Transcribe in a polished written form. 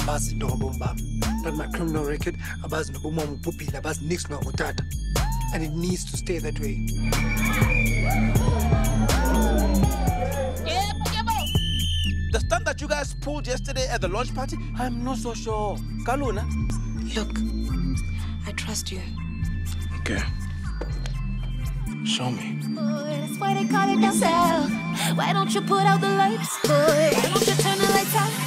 abazi no bomba. But my criminal record, abazi no bomba mupupi, abazi nix no utata. And it needs to stay that way. The stunt that you guys pulled yesterday at the launch party, I'm not so sure. Kaluna? Look, I trust you. Okay. Show me. Boy, that's why they call it themselves. Why don't you put out the lights, boy? Why don't you turn the lights out?